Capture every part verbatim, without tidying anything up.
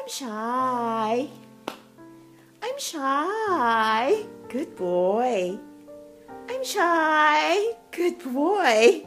shy. I'm shy. Good boy. I'm shy. Good boy.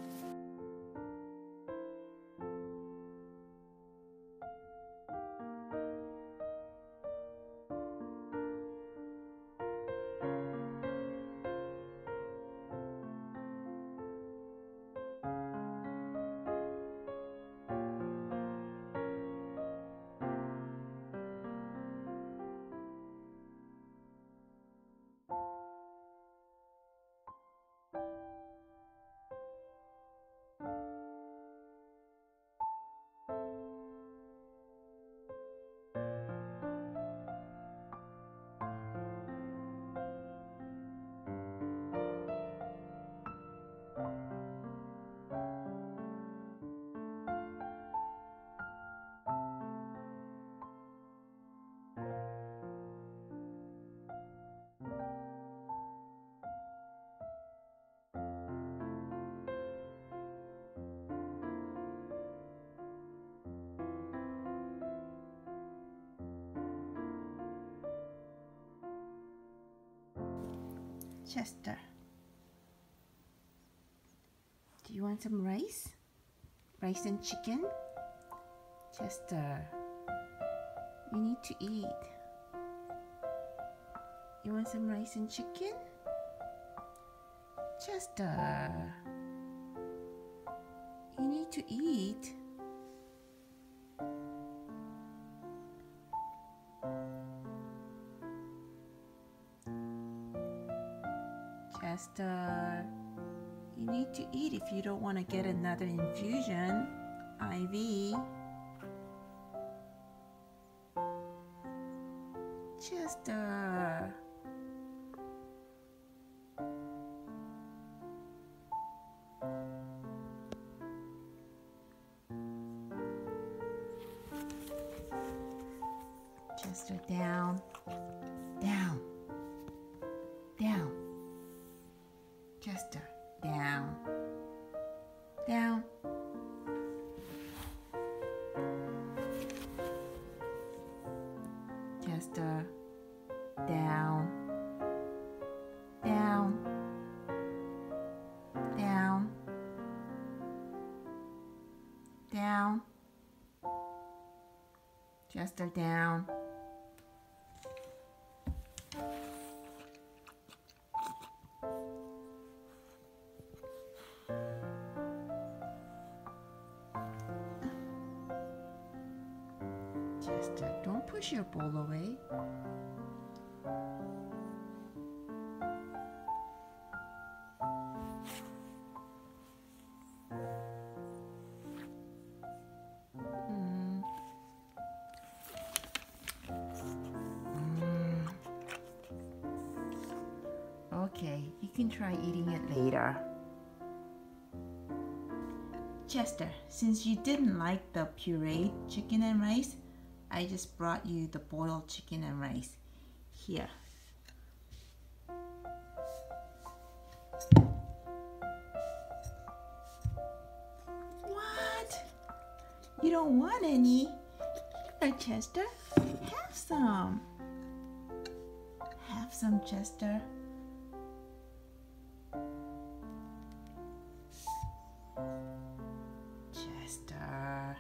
Chester, do you want some rice? Rice and chicken? Chester, you need to eat. You want some rice and chicken? Chester, you need to eat. Chester, you need to eat if you don't want to get another infusion, I V. Chester. Chester, down, down, down. Chester, down, down. Chester, down, down, down, down. Chester, down. Chester, don't push your bowl away. Mm. Mm. Okay, you can try eating it later. Chester, since you didn't like the pureed chicken and rice, I just brought you the boiled chicken and rice. Here. What? You don't want any? Here, Chester. Have some. Have some, Chester. Chester.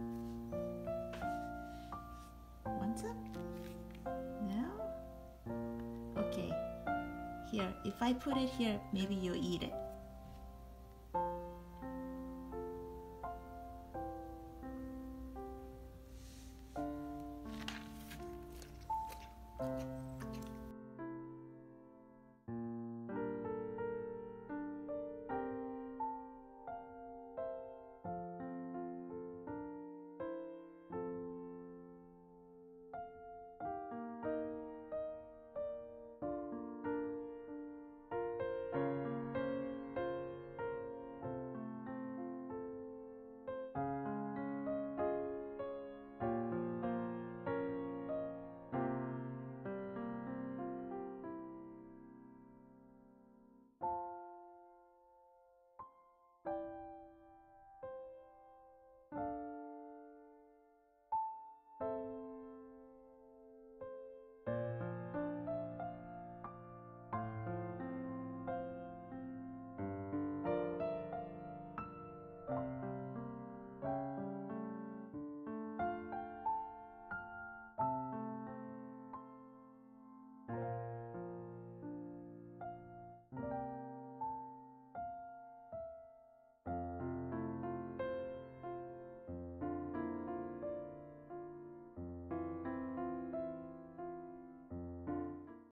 Want some? No? Okay. Here, if I put it here, maybe you'll eat it.